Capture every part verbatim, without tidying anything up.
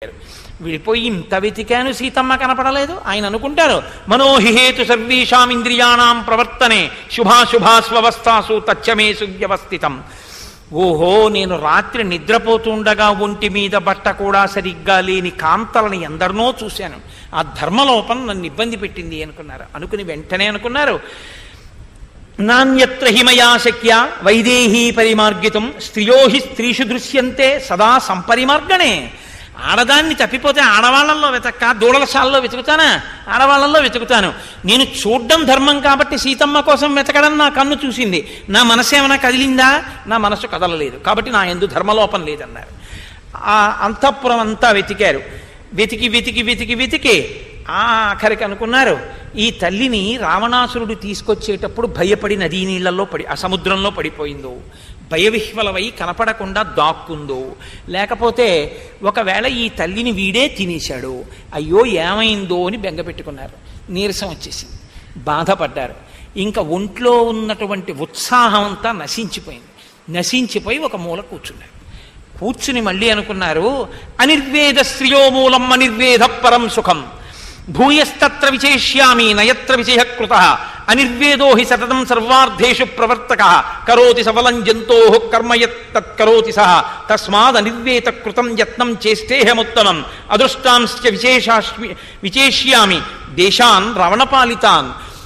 విడిపోయి ఇంత వెతికాను సీతమ్మ కనపడలేదు. ఆయన అనుకుంటారు మనోహిహేతు సర్వేషాం ఇంద్రియాణం ప్రవర్తనే శుభాశుభాస్వస్థాసు తచ్చమే సువ్యవస్థితం. ఓహో, నేను రాత్రి నిద్రపోతుండగా ఒంటి మీద బట్ట కూడా సరిగ్గా లేని కాంతలని ఎందరినో చూశాను. ఆ ధర్మలోపం నన్ను ఇబ్బంది పెట్టింది అనుకున్నారు. అనుకుని వెంటనే అనుకున్నారు నాణ్యత్ర హిమయా శక్య వైదేహీ పరిమార్గితం స్త్రియో హి స్త్రీషు దృశ్యంతే సదా సంపరిమార్గణే. ఆడదాన్ని తప్పిపోతే ఆడవాళ్లలో వెతక్క, దూడలశాలలో వెతుకుతానా? ఆడవాళ్లలో వెతుకుతాను. నేను చూడ్డం ధర్మం కాబట్టి సీతమ్మ కోసం వెతకడం నా కన్ను చూసింది. నా మనసు ఏమైనా కదిలిందా? నా మనసు కదలలేదు. కాబట్టి నా యందు ధర్మలోపం లేదన్నారు. ఆ అంతఃపురం అంతా వెతికారు. వెతికి వెతికి వెతికి వెతికి ఆఖరికి అనుకున్నారు ఈ తల్లిని రావణాసురుడు తీసుకొచ్చేటప్పుడు భయపడి నదీ నీళ్లలో పడి ఆ సముద్రంలో పడిపోయిందో, భయవిహ్వలమై కనపడకుండా దాక్కుందో, లేకపోతే ఒకవేళ ఈ తల్లిని వీడే తినేశాడు, అయ్యో ఏమైందో అని బెంగపెట్టుకున్నారు. నీరసం వచ్చేసింది, బాధపడ్డారు. ఇంకా ఒంట్లో ఉన్నటువంటి ఉత్సాహం అంతా నశించిపోయింది. నశించిపోయి ఒక మూల కూర్చున్నారు. కూర్చుని మళ్ళీ అనుకున్నారు అనిర్వేద శ్రియో మూలం అనిర్వేద పరం సుఖం భూయస్తత్ర విచేష్యామి నయత్ర విజయకృత అనిర్వేదో హి సతతం సర్వార్థేషు ప్రవర్తక కరోతి సఫలం జంతో కర్మయత్తత్కరోతి సహ తస్మాద్ అనిర్వేత కృతం యత్నం చేష్టేహముత్తమం అదృష్టాంశ్చ విశేషాశ్మి విచేష్యామి దేశాన్ రావణపాలితాన్.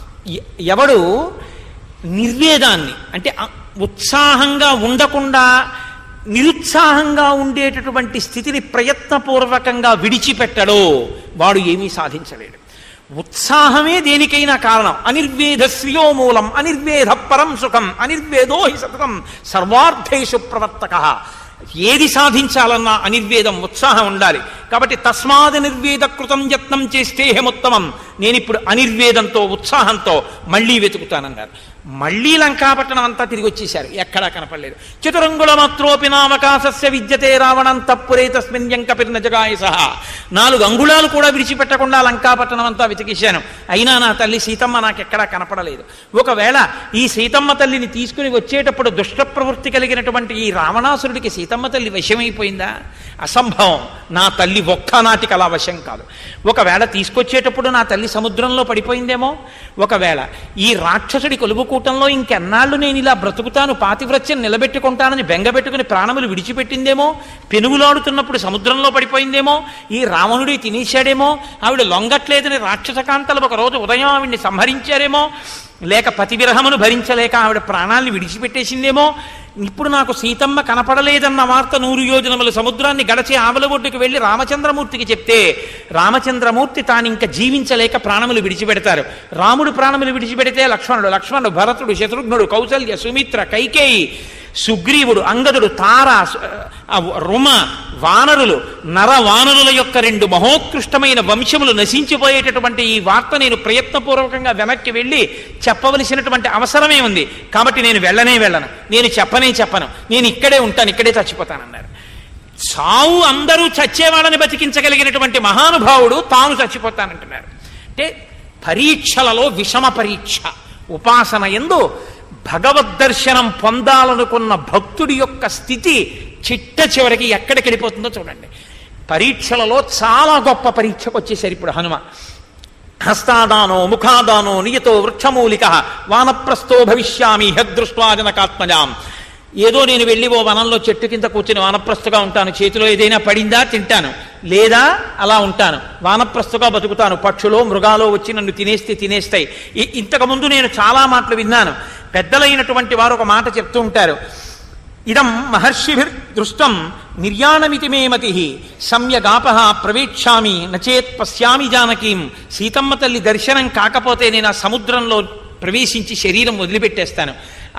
ఎవడు నిర్వేదాన్ని అంటే ఉత్సాహంగా ఉండకుండా నిరుత్సాహంగా ఉండేటటువంటి స్థితిని ప్రయత్నపూర్వకంగా విడిచిపెట్టడో వాడు ఏమీ సాధించలేడు. ఉత్సాహమే దేనికైనా కారణం. అనిర్వేద శ్రియో మూలం అనిర్వేద పరం సుఖం అనిర్వేదో హి సతతం సర్వార్థేషు ప్రవర్తక. ఏది సాధించాలన్నా అనిర్వేదం, ఉత్సాహం ఉండాలి. కాబట్టి తస్మాద్ నిర్వేద కృతం యత్నం చేస్తేహముత్తమం. నేను ఇప్పుడు అనిర్వేదంతో ఉత్సాహంతో మళ్ళీ వెతుకుతానన్నారు. మళ్ళీ లంకాపట్టణం అంతా తిరిగి వచ్చేశారు. ఎక్కడా కనపడలేదు. చతురంగుల మాత్రోపి నావకాశస్య విద్యతే రావణం తప్పురే తస్మిన్ యంకపిర్న జగాయ సహా. నాలుగు అంగుళాలు కూడా విడిచిపెట్టకుండా లంకాపట్టణం అంతా వెతికేశాను. అయినా నా తల్లి సీతమ్మ నాకెక్కడా కనపడలేదు. ఒకవేళ ఈ సీతమ్మ తల్లిని తీసుకుని వచ్చేటప్పుడు దుష్ట ప్రవృత్తి కలిగినటువంటి ఈ రావణాసురుడికి సీతమ్మ తల్లి వశమైపోయిందా? అసంభవం. నా తల్లి ఒక్కనాటికి అలా వశం కాదు. ఒకవేళ తీసుకొచ్చేటప్పుడు నా తల్లి సముద్రంలో పడిపోయిందేమో. ఒకవేళ ఈ రాక్షసుడి కొలువుకూటంలో ఇంకెన్నాళ్ళు నేను ఇలా బ్రతుకుతాను, పాతివ్రత్యం నిలబెట్టుకుంటానని బెంగబెట్టుకుని ప్రాణములు విడిచిపెట్టిందేమో. పెనుగులాడుతున్నప్పుడు సముద్రంలో పడిపోయిందేమో. ఈ రావణుడి తినేశాడేమో. ఆవిడ లొంగట్లేదని రాక్షసకాంతలు ఒకరోజు ఉదయం ఆవిడ్ని సంహరించారేమో. లేక పతివిరహమును భరించలేక ఆవిడ ప్రాణాల్ని విడిచిపెట్టేసిందేమో. ఇప్పుడు నాకు సీతమ్మ కనపడలేదన్న వార్త నూరు యోజనముల సముద్రాన్ని గడచి ఆవల ఒడ్డుకు వెళ్ళి రామచంద్రమూర్తికి చెప్తే రామచంద్రమూర్తి తాను ఇంకా జీవించలేక ప్రాణములు విడిచిపెడతారు. రాముడు ప్రాణములు విడిచిపెడితే లక్ష్మణుడు, లక్ష్మణుడు భరతుడు, శత్రుఘ్నుడు, కౌసల్య, సుమిత్ర, కైకేయి, సుగ్రీవుడు, అంగదుడు, తార, రుమ, వానరులు, నర వానరుల యొక్క రెండు మహోత్కృష్టమైన వంశములు నశించిపోయేటటువంటి ఈ వార్త నేను ప్రయత్నపూర్వకంగా వెనక్కి వెళ్ళి చెప్పవలసినటువంటి అవసరమే ఉంది. కాబట్టి నేను వెళ్ళనే వెళ్ళను, నేను చెప్పనే చెప్పను, నేను ఇక్కడే ఉంటాను, ఇక్కడే చచ్చిపోతానన్నారు. చావు అందరూ చచ్చేవాళ్ళని బతికించగలిగినటువంటి మహానుభావుడు తాను చచ్చిపోతానంటున్నారు. అంటే పరీక్షలలో విషమ పరీక్ష. ఉపాసన యందు భగవద్దర్శనం పొందాలనుకున్న భక్తుడి యొక్క స్థితి చిట్ట చివరికి ఎక్కడికి వెళ్ళిపోతుందో చూడండి. పరీక్షలలో చాలా గొప్ప పరీక్షకు వచ్చేసారు ఇప్పుడు హనుమ. హస్తాదానో ముఖాదానో నియతో వృక్షమూలిక వానప్రస్థో భవిష్యామి హదృష్ట్వా జనకాత్మజాం. ఏదో నేను వెళ్ళి ఓ వనంలో చెట్టు కింద కూర్చుని వానప్రస్థగా ఉంటాను, చేతిలో ఏదైనా పడిందా తింటాను, లేదా అలా ఉంటాను, వానప్రస్థగా బతుకుతాను. పక్షులో మృగాలో వచ్చి నన్ను తినేస్తే తినేస్తాయి. ఇంతకుముందు నేను చాలా మాటలు విన్నాను. పెద్దలైనటువంటి వారు ఒక మాట చెప్తూ ఉంటారు, ఇదం మహర్షిభిర్ దృష్టం నిర్యాణమితి మే మతి సమ్యగాపహ ప్రవేక్షామి నచేత్ పశ్యామి జానకీం. సీతమ్మ తల్లి దర్శనం కాకపోతే నేను ఆ సముద్రంలో ప్రవేశించి శరీరం వదిలిపెట్టేస్తాను.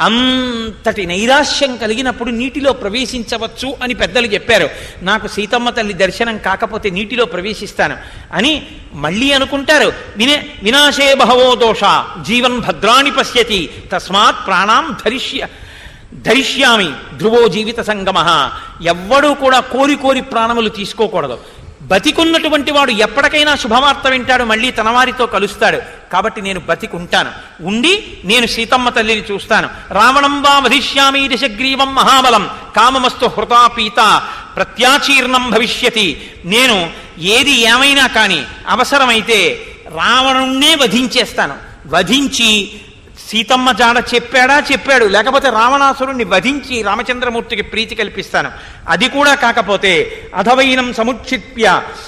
అంతటి నైరాశ్యం కలిగినప్పుడు నీటిలో ప్రవేశించవచ్చు అని పెద్దలు చెప్పారు. నాకు సీతమ్మ తల్లి దర్శనం కాకపోతే నీటిలో ప్రవేశిస్తాను అని మళ్ళీ అనుకుంటారు. వినే వినాశే బహవో దోష జీవన్ భద్రాణి పశ్యతి తస్మాత్ ప్రాణాం ధరిష్య ధరిష్యామి ధ్రువో జీవిత సంగమ. ఎవ్వడూ కూడా కోరి కోరి ప్రాణములు తీసుకోకూడదు. బతికున్నటువంటి వాడు ఎప్పటికైనా శుభవార్త వింటాడు, మళ్ళీ తన వారితో కలుస్తాడు. కాబట్టి నేను బతికుంటాను, ఉండి నేను సీతమ్మ తల్లిని చూస్తాను. రావణం వా వధిష్యామి దశగ్రీవం మహాబలం కామమస్తు హృతా పీత ప్రత్యాచీర్ణం భవిష్యతి. నేను ఏది ఏమైనా కానీ అవసరమైతే రావణుణ్ణే వధించేస్తాను. వధించి సీతమ్మ జాడ చెప్పాడా చెప్పాడు, లేకపోతే రావణాసురుణ్ణి వధించి రామచంద్రమూర్తికి ప్రీతి కల్పిస్తాను. అది కూడా కాకపోతే అధవైనం సముక్షిప్య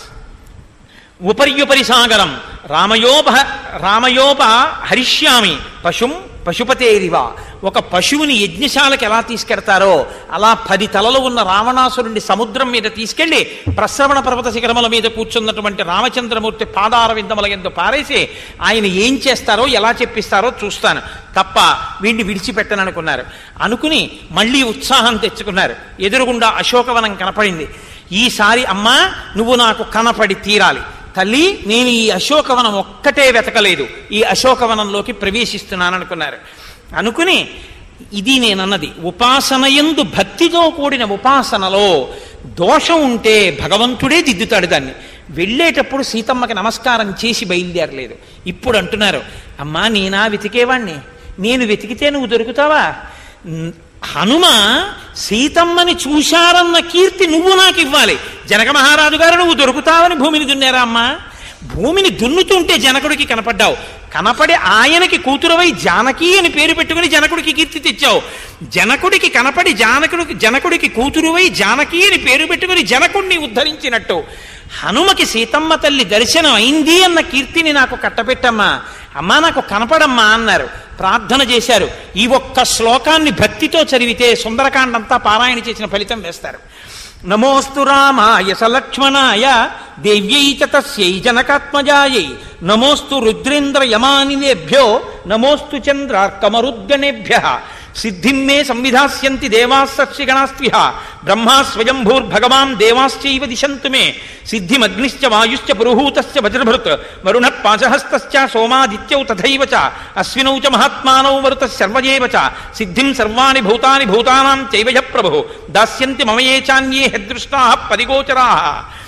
ఉపర్యుపరి సాగరం రామయోప రామయోప హరిష్యామి పశుం పశుపతేరివ. ఒక పశువుని యజ్ఞశాలకి ఎలా తీసుకెడతారో అలా పది తలలు ఉన్న రావణాసురుణ్ణి సముద్రం మీద తీసుకెళ్లి ప్రశ్రవణ పర్వత శిఖరముల మీద కూర్చున్నటువంటి రామచంద్రమూర్తి పాదార విందముల యందు పారేసి ఆయన ఏం చేస్తారో ఎలా చెప్పిస్తారో చూస్తాను తప్ప వీడిని విడిచిపెట్టననుకున్నారు. అనుకుని మళ్ళీ ఉత్సాహం తెచ్చుకున్నారు. ఎదురుగుండా అశోకవనం కనపడింది. ఈసారి అమ్మా నువ్వు నాకు కనపడి తీరాలి తల్లి, నేను ఈ అశోకవనం ఒక్కటే వెతకలేదు, ఈ అశోకవనంలోకి ప్రవేశిస్తున్నాననుకున్నారు. అనుకుని ఇది నేనన్నది ఉపాసనయందు భక్తితో కూడిన ఉపాసనలో దోషం ఉంటే భగవంతుడే దిద్దుతాడు దాన్ని. వెళ్ళేటప్పుడు సీతమ్మకి నమస్కారం చేసి బయలుదేరలేదు. ఇప్పుడు అంటున్నారు, అమ్మా నేనా వెతికేవాణ్ణి, నేను వెతికితే నువ్వు దొరుకుతావా? హనుమ సీతమ్మని చూశారన్న కీర్తి నువ్వు నాకు ఇవ్వాలి. జనక మహారాజు గారు నువ్వు దొరుకుతావని భూమిని దున్నారా అమ్మా? భూమిని దున్నుతుంటే జనకుడికి కనపడ్డావు. కనపడి ఆయనకి కూతురువై జానకి అని పేరు పెట్టుకుని జనకుడికి కీర్తి తెచ్చావు. జనకుడికి కనపడి జానకుడికి జనకుడికి కూతురువై జానకి అని పేరు పెట్టుకుని జనకుడిని ఉద్ధరించినట్టు హనుమకి సీతమ్మ తల్లి దర్శనం అయింది అన్న కీర్తిని నాకు కట్టబెట్టమ్మా, అమ్మా నాకు కనపడమ్మా అన్నారు. ప్రార్థన చేశారు. ఈ ఒక్క శ్లోకాన్ని భక్తితో చదివితే సుందరకాండంతా పారాయణ చేసిన ఫలితం వేస్తారు. నమోస్తు రామాయ సలక్ష్మణాయ దేవ్యై చ తస్యై జనకాత్మజాయై నమోస్తు రుద్రేంద్ర యమానిలేభ్యో నమోస్తు చంద్రార్కమరుద్గణేభ్యః సిద్ధిం మే సంవిధాస్యంతి దేవాస్సక్షిగణాస్త్విహ బ్రహ్మా స్వయంభూర్భగవాన్ దేవాశ్చైవ దిశంతు మే సిద్ధిమగ్నిశ్చ వాయుశ్చ పురుహూతశ్చ వజ్రభృత్ వరుణ పాశహస్తశ్చ సోమాదిత్యౌ తథైవ చ అశ్వినౌ చ మహాత్మానౌ మరుతః సర్వయేవ చ సిద్ధిం సర్వాణి భూతాని భూతానాం చైవ యః ప్రభుః దాస్యంతి మమ ఏ చాన్యే హదృష్టాః పరిగోచరాః.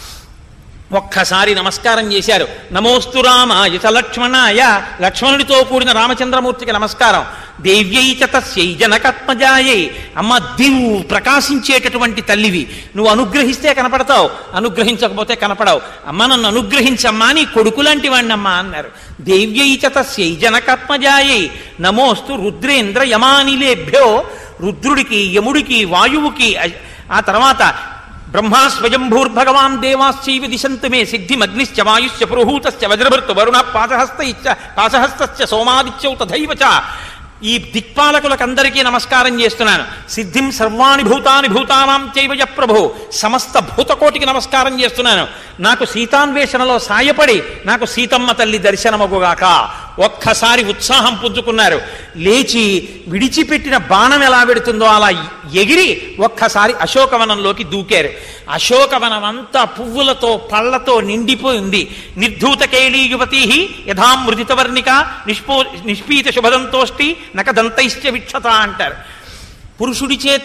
ఒక్కసారి నమస్కారం చేశారు. నమోస్తు రామాయ చ లక్ష్మణాయ, లక్ష్మణుడితో కూడిన రామచంద్రమూర్తికి నమస్కారం. దేవ్యై చ తస్యై జనకాత్మజాయై, అమ్మ దివు ప్రకాశించేటటువంటి తల్లివి, నువ్వు అనుగ్రహిస్తే కనపడతావు, అనుగ్రహించకపోతే కనపడవు. అమ్మ నన్ను అనుగ్రహించమ్మా, నీ కొడుకు లాంటి వాణ్ణమ్మా అన్నారు. దేవ్యై చ తస్యై జనకాత్మజాయై నమోస్తు రుద్రేంద్ర యమానిలేభ్యో, రుద్రుడికి యముడికి వాయువుకి, ఆ తర్వాత బ్రహ్మా స్వయంభూర్భగవాన్ దేవాశ్చైవ దిశంతు మే సిద్ధిమగ్నిశ్చ వాయుశ్చ పురుహూతశ్చ వజ్రభృత్ వరుణ పాశహస్తైశ్చ పాశహస్తశ్చ సోమాదిత్యౌ తథైవ చ. ఈ దిక్పాలకులకందరికీ నమస్కారం చేస్తున్నాను. సిద్ధిం సర్వాణి భూతాని భూతానాం చైవ యః ప్రభుః, సమస్త భూతకోటికి నమస్కారం చేస్తున్నాను. నాకు సీతాన్వేషణలో సాయపడి నాకు సీతమ్మ తల్లి దర్శనమగుగాక. ఒక్కసారి ఉత్సాహం పుంజుకున్నారు. లేచి విడిచిపెట్టిన బాణం ఎలా పెడుతుందో అలా ఎగిరి ఒక్కసారి అశోకవనంలోకి దూకారు. అశోకవనం అంతా పువ్వులతో పళ్లతో నిండిపోయింది. నిర్ధూతకేళీ యువతీ యథామృదితవర్ణిక నిష్పో నిష్పీత శుభదంతోష్టి నకదంతైశ్చ విక్షత అంటారు. పురుషుడి చేత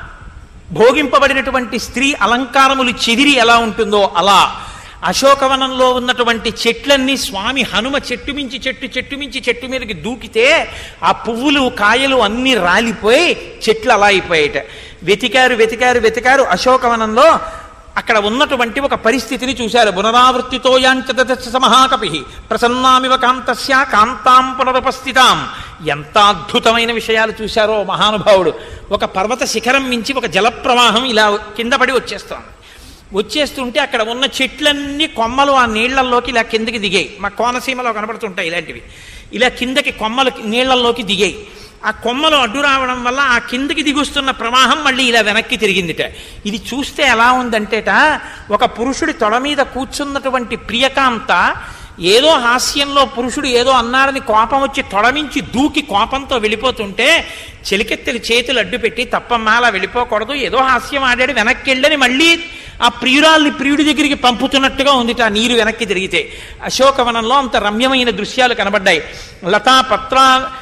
భోగింపబడినటువంటి స్త్రీ అలంకారములు చెదిరి ఎలా ఉంటుందో అలా అశోకవనంలో ఉన్నటువంటి చెట్లన్నీ స్వామి హనుమ చెట్టు మించి చెట్టు చెట్టు మించి చెట్టు మీదకి దూకితే ఆ పువ్వులు కాయలు అన్నీ రాలిపోయి చెట్లు అలా అయిపోయాట. వెతికారు వెతికారు వెతికారు అశోకవనంలో. అక్కడ ఉన్నటువంటి ఒక పరిస్థితిని చూశారు. పునరావృత్తితో యాంచ మహాకపి ప్రసన్నామివ కాంతస్య కాంతాం పునరుపస్థితాం. ఎంత అద్భుతమైన విషయాలు చూశారో మహానుభావుడు. ఒక పర్వత శిఖరం మించి ఒక జలప్రవాహం ఇలా కింద పడి వచ్చేస్తోంది. వచ్చేస్తుంటే అక్కడ ఉన్న చెట్లన్నీ కొమ్మలు ఆ నీళ్లల్లోకి ఇలా కిందకి దిగాయి. మా కోనసీమలో కనపడుతుంటాయి ఇలాంటివి. ఇలా కిందకి కొమ్మలు నీళ్లల్లోకి దిగాయి. ఆ కొమ్మలు అడ్డు రావడం వల్ల ఆ కిందకి దిగుస్తున్న ప్రవాహం మళ్ళీ ఇలా వెనక్కి తిరిగిందిట. ఇది చూస్తే ఎలా ఉందంటేట, ఒక పురుషుడి తొడ మీద కూర్చున్నటువంటి ప్రియకాంత ఏదో హాస్యంలో పురుషుడు ఏదో అన్నారని కోపం వచ్చి తొడమించి దూకి కోపంతో వెళ్ళిపోతుంటే చెలికెత్తెలు చేతులు అడ్డు పెట్టి తప్పమ్మా అలా వెళ్ళిపోకూడదు, ఏదో హాస్యం ఆడాడు వెనక్కి వెళ్ళని మళ్ళీ ఆ ప్రియురాల్ని ప్రియుడి దగ్గరికి పంపుతున్నట్టుగా ఉంది ఆ నీరు వెనక్కి తిరిగితే. అశోకవనంలో అంత రమ్యమైన దృశ్యాలు కనబడ్డాయి. లతా పత్ర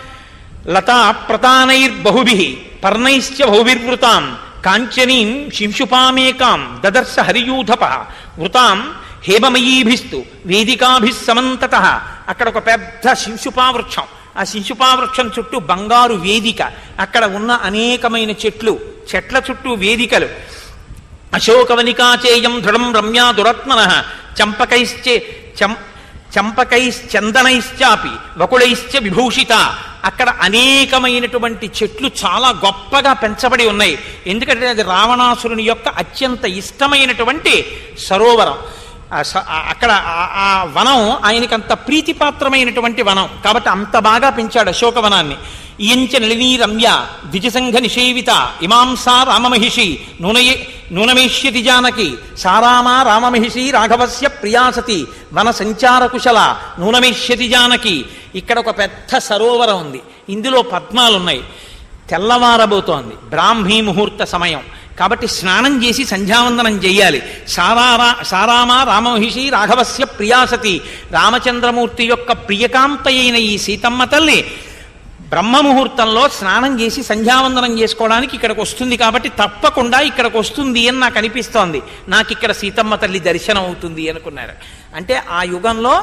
లతా ప్రతానైర్బహుభిః పర్ణైశ్చ బహుభిర్వృతాం కాంచనీం శింశుపామేకాం దదర్శ హరియూధపః వృతాం హేమమయీభిస్తు వేదికాభిః సమంతతః. అక్కడ ఒక పెద్ద శింశుపావృక్షం, ఆ శింశుపావృక్షం చుట్టూ బంగారు వేదిక, అక్కడ ఉన్న అనేకమైన చెట్లు, చెట్ల చుట్టూ వేదికలు. అశోకవనికాచేయం దృఢం రమ్యా దురత్మన చంపకైశ్చే చం చంపకైశ్చందనైశ్చాపి వకుళైశ్చ విభూషిత. అక్కడ అనేకమైనటువంటి చెట్లు చాలా గొప్పగా పెంచబడి ఉన్నాయి. ఎందుకంటే అది రావణాసురుని యొక్క అత్యంత ఇష్టమైనటువంటి సరోవరం. అక్కడ ఆ వనం ఆయనకి అంత ప్రీతిపాత్రమైనటువంటి వనం కాబట్టి అంత బాగా పెంచాడు అశోకవనాన్ని. ఇయంచ నళినీ రమ్య ద్విజసంఘ నిషేవిత ఇమాంసా రామమహిషి నూనయే నూనమేష్యతి జానకి సారామా రామమహిషి రాఘవస్య ప్రియాసతి వన సంచార కుశల నూనమేష్యతి జానకి. ఇక్కడ ఒక పెద్ద సరోవరం ఉంది, ఇందులో పద్మాలున్నాయి. తెల్లవారబోతోంది, బ్రాహ్మీ ముహూర్త సమయం కాబట్టి స్నానం చేసి సంధ్యావందనం చెయ్యాలి. సారారా సారామా రామమహిషి రాఘవస్య ప్రియాసతి, రామచంద్రమూర్తి యొక్క ప్రియకాంత అయిన ఈ సీతమ్మ తల్లి బ్రహ్మముహూర్తంలో స్నానం చేసి సంధ్యావందనం చేసుకోవడానికి ఇక్కడికి వస్తుంది కాబట్టి తప్పకుండా ఇక్కడికి వస్తుంది అని నాకు అనిపిస్తోంది. నాకు ఇక్కడ సీతమ్మ తల్లి దర్శనం అవుతుంది అనుకున్నారు. అంటే ఆ యుగంలో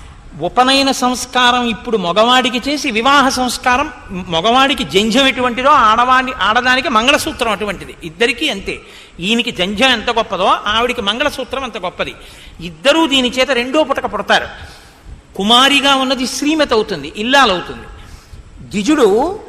ఉపనయన సంస్కారం ఇప్పుడు మగవాడికి చేసి వివాహ సంస్కారం మగవాడికి జంధ్యం ఎటువంటిదో ఆడవాడి ఆడదానికి మంగళసూత్రం అటువంటిది. ఇద్దరికీ అంతే. ఈయనకి జంధ్యం ఎంత గొప్పదో ఆవిడికి మంగళసూత్రం అంత గొప్పది. ఇద్దరూ దీని చేత రెండో పుటక పుడతారు. కుమారిగా ఉన్నది శ్రీమతి అవుతుంది, ఇల్లాలవుతుంది. ద్విజుడు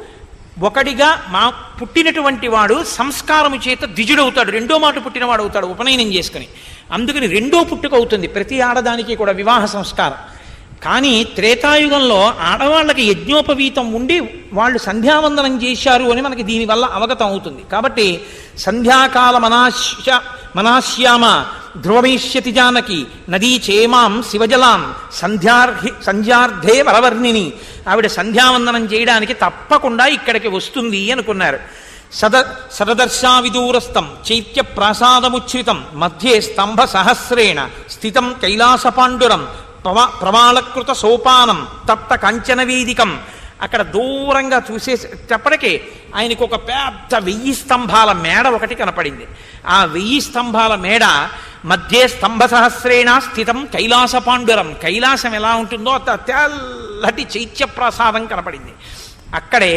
ఒకడిగా మా పుట్టినటువంటి వాడు సంస్కారము చేత ద్విజుడవుతాడు, రెండో మాట పుట్టినవాడు అవుతాడు ఉపనయనం చేసుకుని. అందుకని రెండో పుట్టుక అవుతుంది ప్రతి ఆడదానికి కూడా వివాహ సంస్కారం. కానీ త్రేతాయుగంలో ఆడవాళ్ళకి యజ్ఞోపవీతం ఉండి వాళ్ళు సంధ్యావందనం చేశారు అని మనకి దీనివల్ల అవగతం అవుతుంది. కాబట్టి సంధ్యాకాల మనాశ్య మనాశ్యామ ధ్రువమేష్యతి జానకి నదీ చేమాం శివజలాం సంధ్యార్హి సంధ్యార్థే వరవర్ణిని. ఆవిడ సంధ్యావందనం చేయడానికి తప్పకుండా ఇక్కడికి వస్తుంది అనుకున్నారు. సద సదదర్శా విదూరస్థం చైత్య ప్రాసాదముచ్ఛ్రితం మధ్యే స్తంభ సహస్రేణ స్థితం కైలాసపాండురం ప్రవా ప్రవాళకృత సోపానం తప్త కాంచన వేదికం. అక్కడ దూరంగా చూసేటప్పటికీ ఆయనకు ఒక పెద్ద వెయ్యి స్తంభాల మేడ ఒకటి కనపడింది. ఆ వెయ్యి స్తంభాల మేడ మధ్యే స్తంభ సహస్రేణ స్థితం కైలాస పాండురం. కైలాసం ఎలా ఉంటుందో తెల్లటి చైత్య ప్రసాదం కనపడింది. అక్కడే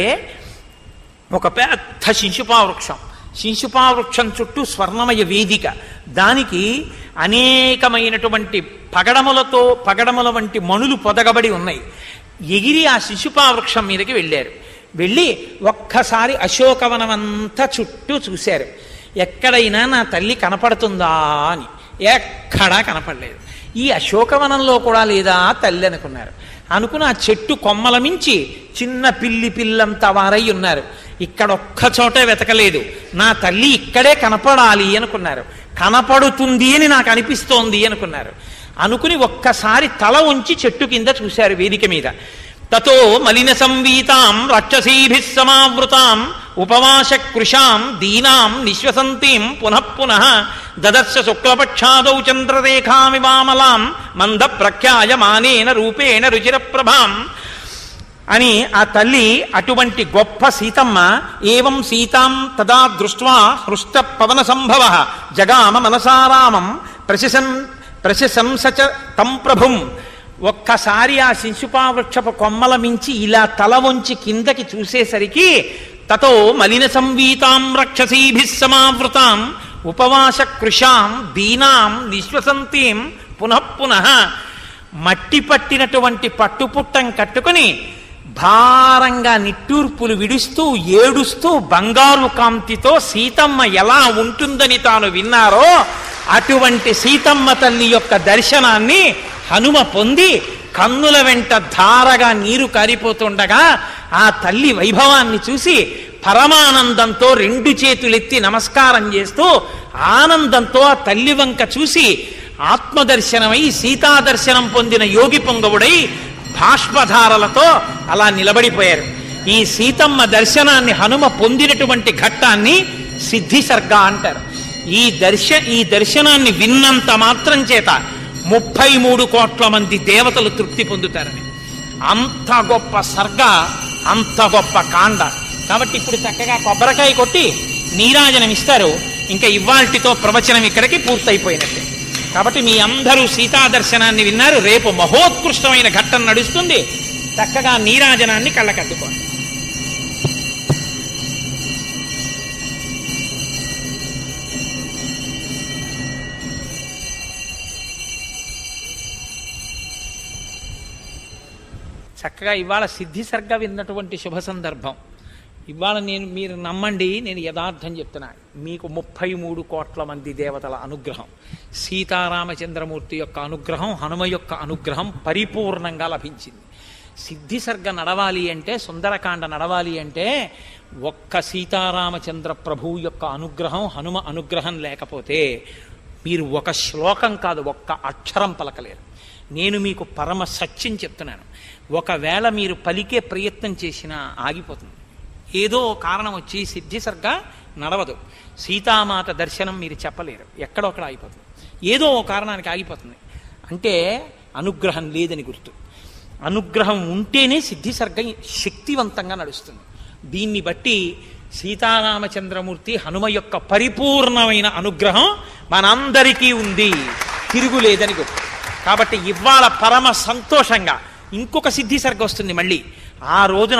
ఒక పెద్ద శింశుపా వృక్షం, శింశుపా వృక్షం చుట్టూ స్వర్ణమయ వేదిక, దానికి అనేకమైనటువంటి పగడములతో పగడముల వంటి మణులు పొదగబడి ఉన్నాయి. ఎగిరి ఆ శిశుపా వృక్షం మీదకి వెళ్ళారు. వెళ్ళి ఒక్కసారి అశోకవనం అంతా చుట్టూ చూశారు. ఎక్కడైనా నా తల్లి కనపడుతుందా అని. ఎక్కడా కనపడలేదు. ఈ అశోకవనంలో కూడా లేదా తల్లి అనుకున్నారు. అనుకుని ఆ చెట్టు కొమ్మల మించి చిన్న పిల్లి పిల్లంత వారై ఉన్నారు. ఇక్కడ ఒక్క చోటే వెతకలేదు. నా తల్లి ఇక్కడే కనపడాలి అనుకున్నారు. కనపడుతుంది అని నాకు అనిపిస్తోంది అనుకున్నారు. అనుకుని ఒక్కసారి తల ఉంచి చెట్టు కింద చూశారు వేదిక మీద. తతో మలిన సంవీతాం రాక్షసీభిః సమావృతాం ఉపవాస కృషాం దీనాం నిశ్వసంతీం పునః పునః దదర్శ శుక్లపక్షాదౌ చంద్రరేఖామివామలాం మంద ప్రఖ్యాయమానేన రూపేణ రుచిరప్రభాం అని ఆ తల్లి అటువంటి గొప్ప సీతమ్మ ఏవం సీతాం తదా దృష్ట్వా హృష్ట పవన సంభవ జగామ మనసారామం ప్రశసన్ ప్రశంసచ తం ప్రభుం. ఒక్కసారి ఆ శిశుపావృక్షపు కొమ్మల మించి ఇలా తల వంచి కిందకి చూసేసరికి తతో మలిన సంవీతాం రాక్షసీభిః సమావృతాం ఉపవాస కృషాం దీనాం నిశ్వసంతీం పునః పునః. మట్టి పట్టినటువంటి పట్టుపుట్టం కట్టుకుని భారంగా నిట్టూర్పులు విడుస్తూ ఏడుస్తూ బంగారు కాంతితో సీతమ్మ ఎలా ఉంటుందని తాను విన్నారో అటువంటి సీతమ్మ తల్లి యొక్క దర్శనాన్ని హనుమ పొంది కన్నుల వెంట ధారగా నీరు కారిపోతుండగా ఆ తల్లి వైభవాన్ని చూసి పరమానందంతో రెండు చేతులెత్తి నమస్కారం చేస్తూ ఆనందంతో ఆ తల్లి వంక చూసి ఆత్మదర్శనమై సీతాదర్శనం పొందిన యోగి పొంగవుడై భాష్పధారలతో అలా నిలబడిపోయారు. ఈ సీతమ్మ దర్శనాన్ని హనుమ పొందినటువంటి ఘట్టాన్ని సిద్ధి సర్గ అంటారు. ఈ దర్శ ఈ దర్శనాన్ని విన్నంత మాత్రం చేత ముప్పై మూడు కోట్ల మంది దేవతలు తృప్తి పొందుతారని. అంత గొప్ప సర్గ, అంత గొప్ప కాండ. కాబట్టి ఇప్పుడు చక్కగా కొబ్బరికాయ కొట్టి నీరాజనం ఇస్తారు. ఇంకా ఇవాల్టితో ప్రవచనం ఇక్కడికి పూర్తయిపోయినట్టే. కాబట్టి మీ అందరూ సీతా దర్శనాన్ని విన్నారు. రేపు మహోత్కృష్టమైన ఘట్టం నడుస్తుంది. చక్కగా నీరాజనాన్ని కళ్ళకద్దుకోండి. చక్కగా ఇవాళ సిద్ధి సర్గ విన్నటువంటి శుభ సందర్భం. ఇవాళ నేను మీరు నమ్మండి, నేను యథార్థం చెప్తున్నా, మీకు ముప్పై మూడు కోట్ల మంది దేవతల అనుగ్రహం, సీతారామచంద్రమూర్తి యొక్క అనుగ్రహం, హనుమ యొక్క అనుగ్రహం పరిపూర్ణంగా లభించింది. సిద్ధి సర్గ నడవాలి అంటే, సుందరకాండ నడవాలి అంటే ఒక్క సీతారామచంద్ర ప్రభువు యొక్క అనుగ్రహం, హనుమ అనుగ్రహం లేకపోతే మీరు ఒక శ్లోకం కాదు, ఒక్క అక్షరం పలకలేరు. నేను మీకు పరమ సత్యం చెప్తున్నాను. ఒకవేళ మీరు పలికే ప్రయత్నం చేసినా ఆగిపోతుంది. ఏదో కారణం వచ్చి సిద్ధి సర్గ నడవదు. సీతామాత దర్శనం మీరు చెప్పలేరు, ఎక్కడొక్కడ ఆగిపోతుంది. ఏదో కారణానికి ఆగిపోతుంది అంటే అనుగ్రహం లేదని గుర్తు. అనుగ్రహం ఉంటేనే సిద్ధి సర్గ శక్తివంతంగా నడుస్తుంది. దీన్ని బట్టి సీతారామచంద్రమూర్తి హనుమ యొక్క పరిపూర్ణమైన అనుగ్రహం మనందరికీ ఉంది, తిరుగులేదని గుర్తు. కాబట్టి ఇవాళ పరమ సంతోషంగా ఇంకొక సిద్ధి సర్గ వస్తుంది మళ్ళీ. ఆ రోజున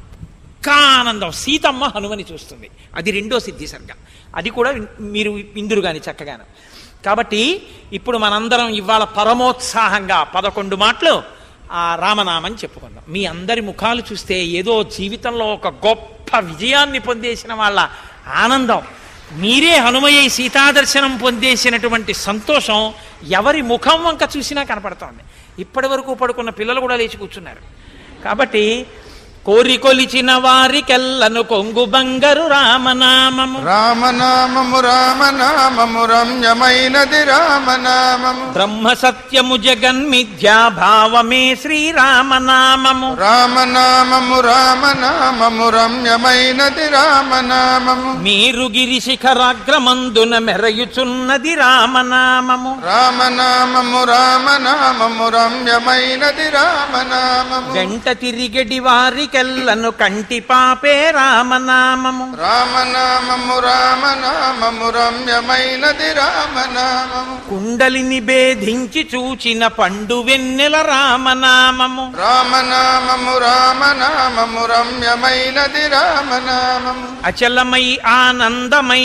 ఇంకా ఆనందం, సీతమ్మ హనుమని చూస్తుంది. అది రెండో సిద్ధి సర్గ. అది కూడా మీరు ఇందురు కానీ చక్కగాను. కాబట్టి ఇప్పుడు మనందరం ఇవాళ పరమోత్సాహంగా పదకొండు మాటలు ఆ రామనామని చెప్పుకుందాం. మీ అందరి ముఖాలు చూస్తే ఏదో జీవితంలో ఒక గొప్ప విజయాన్ని పొందేసిన వాళ్ళ ఆనందం, మీరే హనుమయ్య సీతాదర్శనం పొందేసినటువంటి సంతోషం ఎవరి ముఖం వంక చూసినా కనపడుతోంది. ఇప్పటి వరకు పడుకున్న పిల్లలు కూడా లేచి కూర్చున్నారు. కాబట్టి కోరి కొలిచిన వారికెల్లను కొంగు బంగారు రామనామము, రామనామము రామనామము రమ్యమైనది రామనామము, బ్రహ్మ సత్యము జగన్మిథ్యా భావమే శ్రీరామనామము, రామనామము రామనామము రమ్యమైనది రామనామము, మీరు గిరి శిఖరాగ్రమందున మెరయుచున్నది రామనామము, రామనామము రామనామము రమ్యమైనది రామనామము, వెంట తిరిగడి వారి కెల్లను కంటి పాపే రామనామము, రామనామము రామనామము రమ్యమైనది రామనామము, కుండలిని భేదించి చూచిన పండు వెన్నెల రామనామము, రామనామము రామనామము రమ్యమైనది రామనామము, అచలమై ఆనందమై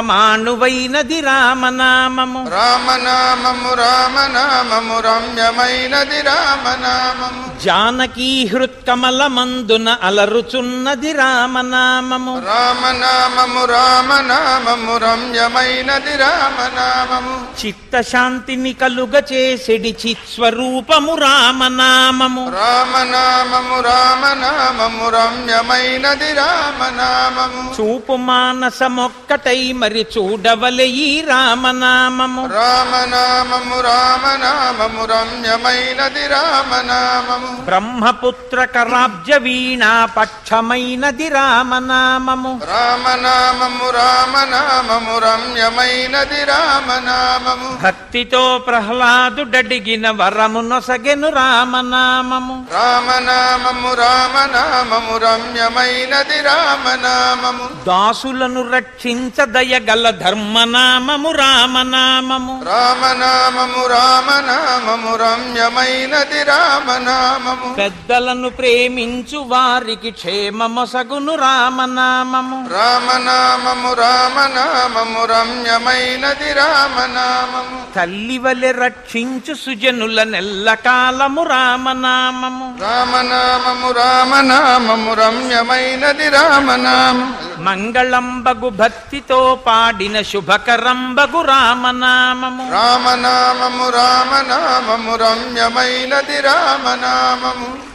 పరమాణువైనది రామనామము, రామనామము రామనామము రమ్యమైనది రామనామము, జానకీ హృత్కమలమందున అలరుచున్నది రామనామము, రామనామము రామనామము రమ్యమైనది రామనామము, చిత్తశాంతిని కలుగ చేసెడి చిత్స్వరూపము రామనామము, రామనామము రామనామము రమ్యమైనది రామనామము, చూపు మానసమొక్కటై మరి చూడవలె ఈ రామనామము, రామనామము రామనామము రమ్యమైనది రామనామము, బ్రహ్మపుత్ర కరాబ్జ వీణా పక్షమైనది రామనామము, రామనామము రామనామము రమ్యమైనది రామనామము, భక్తితో ప్రహ్లాదుడడిగిన వరము నొసగెను రామనామము, రామనామము రామనామము రమ్యమైనది రామనామము, దాసులను రక్షించ దయగల ధర్మనామము రామనామము, రామనామము రామనామము రమ్యమైనది రామనామము, పెద్దలను ప్రేమించు వారికి క్షేమమొసగును రామనామము, రామనామము రామనామము రమ్యమైనది రామనామము, తల్లివలె రక్షించు సుజనుల నెల్ల కాలము రామనామము, రామనామము రామనామము రమ్యమైనది రామనామము, మంగళంబగు భక్తితో పాడిన శుభకరంబగు రామనామము, రామనామము రామనామము రమ్యమైనది రామనామము,